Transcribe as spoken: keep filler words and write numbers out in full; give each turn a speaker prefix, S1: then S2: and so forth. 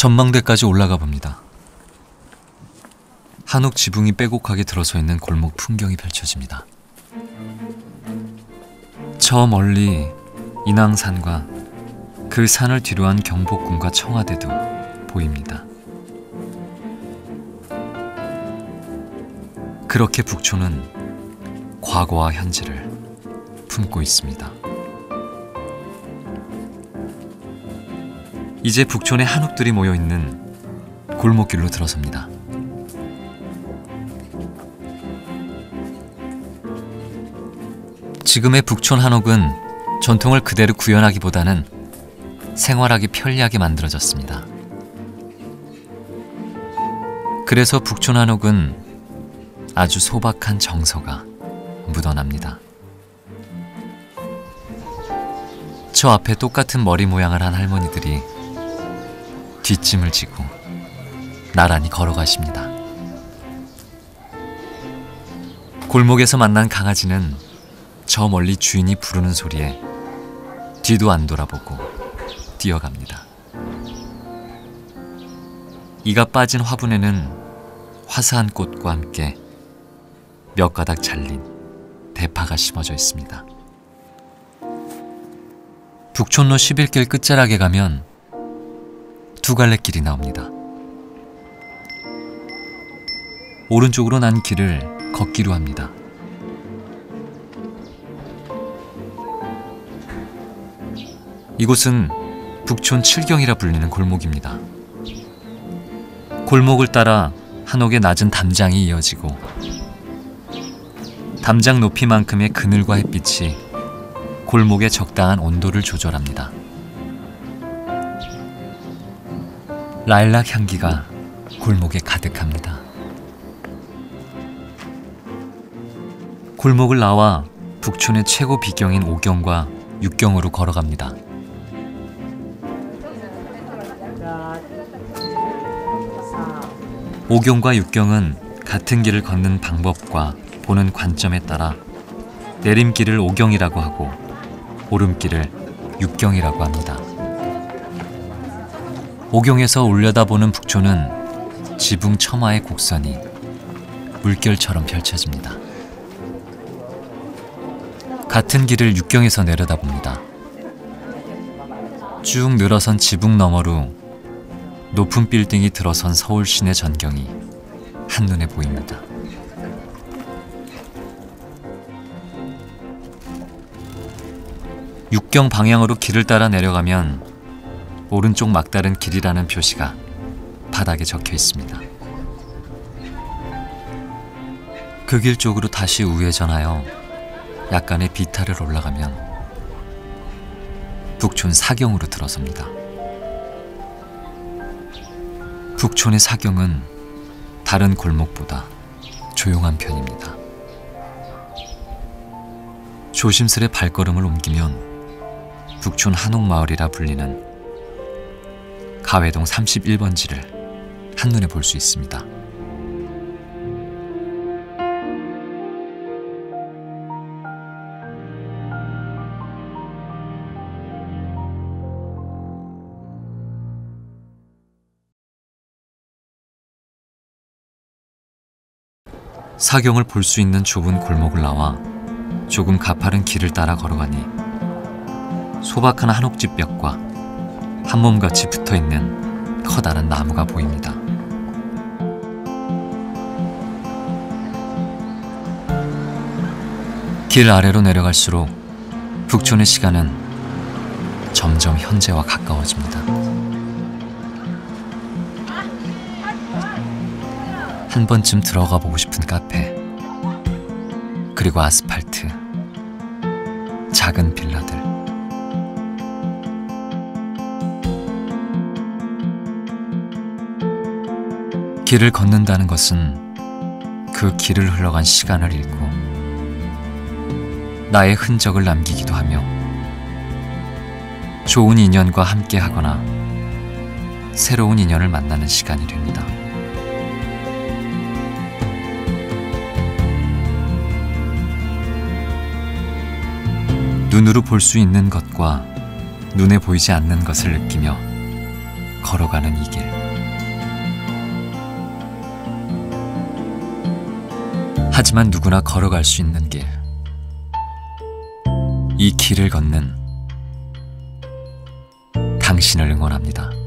S1: 전망대까지 올라가 봅니다. 한옥 지붕이 빼곡하게 들어서 있는 골목 풍경이 펼쳐집니다. 저 멀리 인왕산과 그 산을 뒤로한 경복궁과 청와대도 보입니다. 그렇게 북촌은 과거와 현재를 품고 있습니다. 이제 북촌에 한옥들이 모여있는 골목길로 들어섭니다. 지금의 북촌 한옥은 전통을 그대로 구현하기보다는 생활하기 편리하게 만들어졌습니다. 그래서 북촌 한옥은 아주 소박한 정서가 묻어납니다. 저 앞에 똑같은 머리 모양을 한 할머니들이 뒷짐을 지고 나란히 걸어가십니다. 골목에서 만난 강아지는 저 멀리 주인이 부르는 소리에 뒤도 안 돌아보고 뛰어갑니다. 이가 빠진 화분에는 화사한 꽃과 함께 몇 가닥 잘린 대파가 심어져 있습니다. 북촌로 십일 길 끝자락에 가면 두 갈래 길이 나옵니다. 오른쪽으로 난 길을 걷기로 합니다. 이곳은 북촌 칠경이라 불리는 골목입니다. 골목을 따라 한옥의 낮은 담장이 이어지고 담장 높이만큼의 그늘과 햇빛이 골목의 적당한 온도를 조절합니다. 라일락 향기가 골목에 가득합니다. 골목을 나와 북촌의 최고 비경인 오경과 육경으로 걸어갑니다. 오경과 육경은 같은 길을 걷는 방법과 보는 관점에 따라 내림길을 오경이라고 하고 오름길을 육경이라고 합니다. 오경에서 올려다보는 북촌은 지붕 처마의 곡선이 물결처럼 펼쳐집니다. 같은 길을 육경에서 내려다봅니다. 쭉 늘어선 지붕 너머로 높은 빌딩이 들어선 서울 시내 전경이 한눈에 보입니다. 육경 방향으로 길을 따라 내려가면 오른쪽 막다른 길이라는 표시가 바닥에 적혀 있습니다. 그 길 쪽으로 다시 우회전하여 약간의 비탈을 올라가면 북촌 사경으로 들어섭니다. 북촌의 사경은 다른 골목보다 조용한 편입니다. 조심스레 발걸음을 옮기면 북촌 한옥마을이라 불리는 가회동 삼십일 번지를 한눈에 볼 수 있습니다. 사경을 볼 수 있는 좁은 골목을 나와 조금 가파른 길을 따라 걸어가니 소박한 한옥집 벽과 한몸같이 붙어있는 커다란 나무가 보입니다. 길 아래로 내려갈수록 북촌의 시간은 점점 현재와 가까워집니다. 한 번쯤 들어가 보고 싶은 카페, 그리고 아스팔트, 작은 빌라들. 길을 걷는다는 것은 그 길을 흘러간 시간을 읽고 나의 흔적을 남기기도 하며 좋은 인연과 함께하거나 새로운 인연을 만나는 시간이 됩니다. 눈으로 볼 수 있는 것과 눈에 보이지 않는 것을 느끼며 걸어가는 이 길. 하지만 누구나 걸어갈 수 있는 길. 이 길을 걷는 당신을 응원합니다.